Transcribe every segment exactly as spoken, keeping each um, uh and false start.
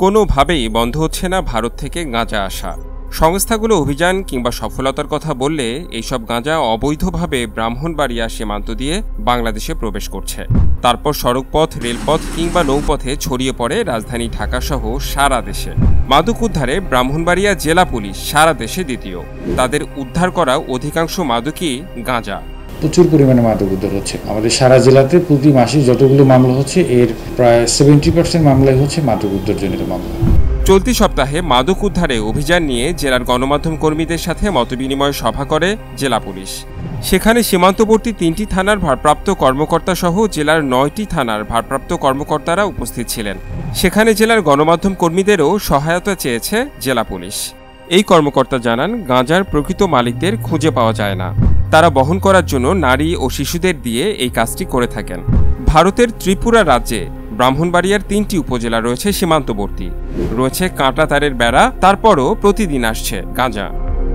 কোনোভাবেই বন্ধ হচ্ছে না ভারত থেকে গাঁজা আসা। সংস্থাগুলো অভিযান কিংবা সফলতার কথা বললে এইসব গাঁজা অবৈধভাবে ব্রাহ্মণবাড়িয়া সীমান্ত দিয়ে বাংলাদেশে প্রবেশ করছে। তারপর সড়কপথ, রেলপথ কিংবা নৌপথে ছড়িয়ে পড়ে রাজধানী ঢাকাসহ সারা দেশে। মাদক উদ্ধারে ব্রাহ্মণবাড়িয়া জেলা পুলিশ সারা দেশে দ্বিতীয়। তাদের উদ্ধার করা অধিকাংশ মাদকই গাঁজা। প্রচুর পরিমাণে মাদক উদ্ধার হচ্ছে আমাদের সারা জেলাতে। প্রতি মাসে যতগুলো মামলা হচ্ছে এর প্রায় সেভেন্টি পার্সেন্ট মামলাই হচ্ছে মাদক উদ্ধারজনিত মামলা। চলতি সপ্তাহে মাদক উদ্ধারে অভিযান নিয়ে জেলার গণমাধ্যম কর্মীদের সাথে মতবিনিময় সভা করে জেলা পুলিশ। সেখানে সীমান্তবর্তী তিনটি থানার ভারপ্রাপ্ত কর্মকর্তা সহ জেলার নয়টি থানার ভারপ্রাপ্ত কর্মকর্তারা উপস্থিত ছিলেন। সেখানে জেলার গণমাধ্যম কর্মীদেরও সহায়তা চেয়েছে জেলা পুলিশ। এই কর্মকর্তা জানান, গাঁজার প্রকৃত মালিকদের খুঁজে পাওয়া যায় না। তারা বহন করার জন্য নারী ও শিশুদের দিয়ে এই কাজটি করে থাকেন। ভারতের ত্রিপুরা রাজ্যে ব্রাহ্মণবাড়িয়ার তিনটি উপজেলা রয়েছে সীমান্তবর্তী। রয়েছে কাঁটা তারের বেড়া, তারপরও প্রতিদিন আসছে গাঁজা।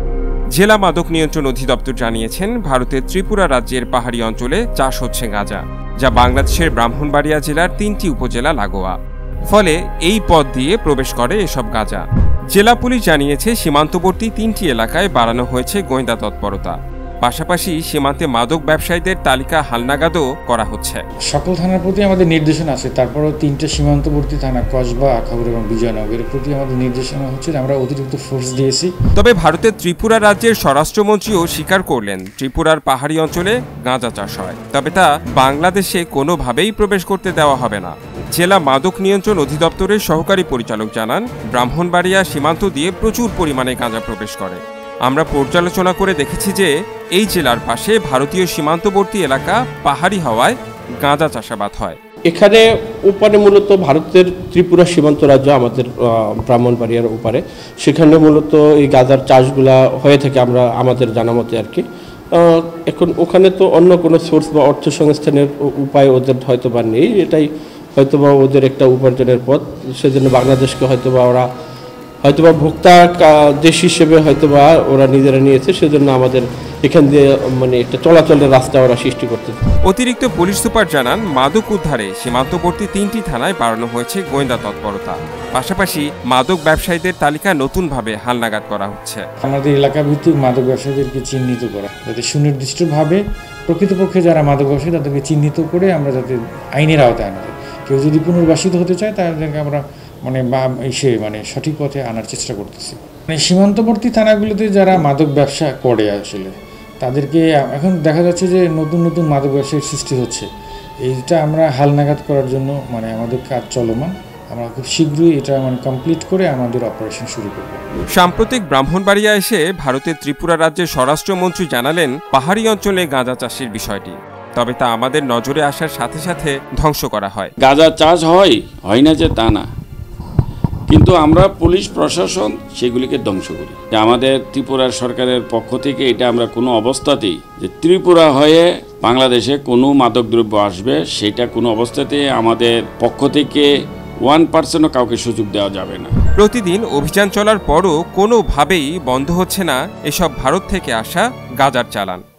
জেলা মাদক নিয়ন্ত্রণ অধিদপ্তর জানিয়েছেন, ভারতের ত্রিপুরা রাজ্যের পাহাড়ি অঞ্চলে চাষ হচ্ছে গাঁজা, যা বাংলাদেশের ব্রাহ্মণবাড়িয়া জেলার তিনটি উপজেলা লাগোয়া। ফলে এই পথ দিয়ে প্রবেশ করে এসব গাঁজা। জেলা পুলিশ জানিয়েছে, সীমান্তবর্তী তিনটি এলাকায় বাড়ানো হয়েছে গোয়েন্দা তৎপরতা। পাশাপাশি সীমান্তে মাদক ব্যবসায়ীদের তালিকা হালনাগাদও করা হচ্ছে। সকল থানার প্রতি আমাদের নির্দেশনা আছে। তারপরও তিনটা সীমান্তবর্তী থানা কসবা, আখাউড় এবং বিজয়নগরের প্রতি আমাদের নির্দেশনা হচ্ছে আমরা অতিরিক্ত ফোর্স দিয়েছি। তবে ভারতের ত্রিপুরা রাজ্যের স্বরাষ্ট্রমন্ত্রীও স্বীকার করলেন, ত্রিপুরার পাহাড়ি অঞ্চলে গাঁজা চাষ হয়, তবে তা বাংলাদেশে কোনোভাবেই প্রবেশ করতে দেওয়া হবে না। জেলা মাদক নিয়ন্ত্রণ অধিদপ্তরের সহকারী পরিচালক জানান, ব্রাহ্মণবাড়িয়া সীমান্ত দিয়ে প্রচুর পরিমাণে গাঁজা প্রবেশ করে। আমরা পর্যালোচনা করে দেখেছি যে এই জেলার পাশে ভারতীয় সীমান্তবর্তী এলাকা পাহাড়ি হওয়ায় গাঁজা চাষাবাদ হয়। এখানে ওপারে মূলত ভারতের ত্রিপুরা সীমান্ত রাজ্য আমাদের ব্রাহ্মণবাড়িয়ার ওপারে, সেখানে মূলত এই গাঁজার চাষগুলা হয়ে থাকে আমরা আমাদের জানা মতে আর কি। এখন ওখানে তো অন্য কোনো সোর্স বা অর্থ সংস্থানের উপায় ওদের হয়তো বা নেই, এটাই হয়তোবা ওদের একটা উপার্জনের পথ। সেজন্য বাংলাদেশকে হয়তোবা ওরা হয়তোবা ভোক্তা দেশ হিসেবে হয়তোবা ওরা নিজেরা নিয়েছে, সেজন্য আমাদের এখান দিয়ে মানে একটা চলাচলের রাস্তা ওরা সৃষ্টি করতে। অতিরিক্ত পুলিশ সুপার জানান, মাদক উদ্ধারে সীমান্তবর্তী তিনটি থানায় বাড়ানো হয়েছে গোয়েন্দা তৎপরতা। পাশাপাশি মাদক ব্যবসায়ীদের তালিকা নতুনভাবে হালনাগাদ করা হচ্ছে। আমাদের এলাকা ভিত্তিক মাদক ব্যবসায়ীদেরকে চিহ্নিত করা, যাতে সুনির্দিষ্টভাবে প্রকৃতপক্ষে যারা মাদক ব্যবসায়ী তাদেরকে চিহ্নিত করে আমরা যাতে আইনের আওতায় আনা যায়। কেউ যদি পুনর্বাসিত হতে চায় তাদেরকে আমরা মানে বা সে মানে সঠিক পথে আনার চেষ্টা করতেছি। মানে সীমান্তবর্তী থানাগুলোতে যারা মাদক ব্যবসা করে আসলে তাদেরকে এখন দেখা যাচ্ছে যে নতুন নতুন মাদক ব্যবসায়ীর সৃষ্টি হচ্ছে। এইটা আমরা হালনাগাদ করার জন্য মানে আমাদের কাজ চলমান। আমরা খুব শীঘ্রই এটা মানে কমপ্লিট করে আমাদের অপারেশন শুরু করব। সাম্প্রতিক ব্রাহ্মণবাড়িয়া এসে ভারতের ত্রিপুরা রাজ্যের স্বরাষ্ট্রমন্ত্রী জানালেন, পাহাড়ি অঞ্চলে গাঁজা চাষের বিষয়টি, তবে তা আমাদের নজরে আসার সাথে সাথে ধ্বংস করা হয়। গাঁজা চাষ হয় হয় না যে তা না, কিন্তু আমরা পুলিশ প্রশাসন সেগুলিকে ধ্বংস করি। আমাদের ত্রিপুরার সরকারের পক্ষ থেকে এটা আমরা কোনো অবস্থাতেই যে ত্রিপুরা হয়ে বাংলাদেশে কোনো মাদকদ্রব্য আসবে সেটা কোনো অবস্থাতেই আমাদের পক্ষ থেকে ওয়ান পার্সেন্টও কাউকে সুযোগ দেওয়া যাবে না। প্রতিদিন অভিযান চলার পরও কোনোভাবেই বন্ধ হচ্ছে না এসব ভারত থেকে আসা গাঁজার চালান।